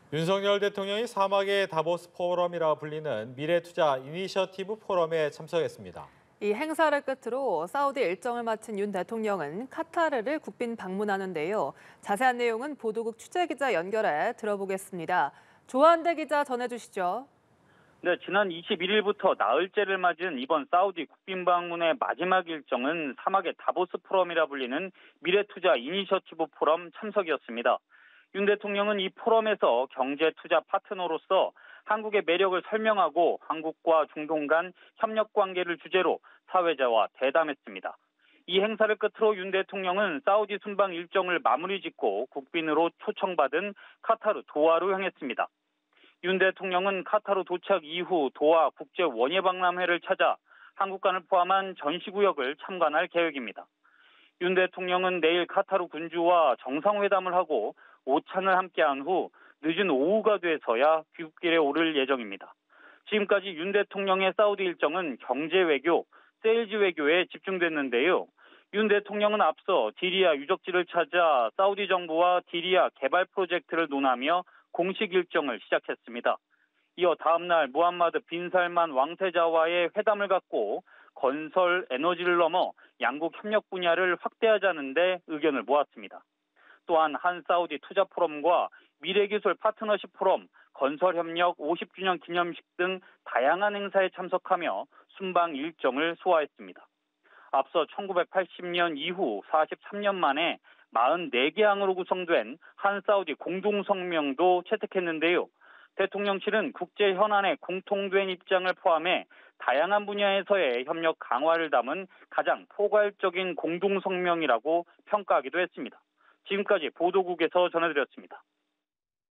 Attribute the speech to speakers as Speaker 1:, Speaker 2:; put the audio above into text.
Speaker 1: 윤석열 대통령이 사막의 다보스 포럼이라 불리는 미래투자 이니셔티브 포럼에 참석했습니다.
Speaker 2: 이 행사를 끝으로 사우디 일정을 마친 윤 대통령은 카타르를 국빈 방문하는데요. 자세한 내용은 보도국 취재기자 연결해 들어보겠습니다. 조한대 기자 전해주시죠.
Speaker 3: 네, 지난 21일부터 나흘째를 맞은 이번 사우디 국빈 방문의 마지막 일정은 사막의 다보스 포럼이라 불리는 미래투자 이니셔티브 포럼 참석이었습니다. 윤 대통령은 이 포럼에서 경제 투자 파트너로서 한국의 매력을 설명하고 한국과 중동 간 협력 관계를 주제로 사회자와 대담했습니다. 이 행사를 끝으로 윤 대통령은 사우디 순방 일정을 마무리 짓고 국빈으로 초청받은 카타르 도하로 향했습니다. 윤 대통령은 카타르 도착 이후 도하 국제 원예박람회를 찾아 한국관을 포함한 전시구역을 참관할 계획입니다. 윤 대통령은 내일 카타르 군주와 정상회담을 하고 오찬을 함께한 후 늦은 오후가 돼서야 귀국길에 오를 예정입니다. 지금까지 윤 대통령의 사우디 일정은 경제 외교, 세일즈 외교에 집중됐는데요. 윤 대통령은 앞서 디리아 유적지를 찾아 사우디 정부와 디리아 개발 프로젝트를 논하며 공식 일정을 시작했습니다. 이어 다음 날 무함마드 빈 살만 왕세자와의 회담을 갖고 건설, 에너지를 넘어 양국 협력 분야를 확대하자는 데 의견을 모았습니다. 또한 한 사우디 투자 포럼과 미래기술 파트너십 포럼, 건설협력 50주년 기념식 등 다양한 행사에 참석하며 순방 일정을 소화했습니다. 앞서 1980년 이후 43년 만에 44개 항으로 구성된 한 사우디 공동성명도 채택했는데요. 대통령실은 국제 현안에 공통된 입장을 포함해 다양한 분야에서의 협력 강화를 담은 가장 포괄적인 공동성명이라고 평가하기도 했습니다. 지금까지 보도국에서 전해드렸습니다.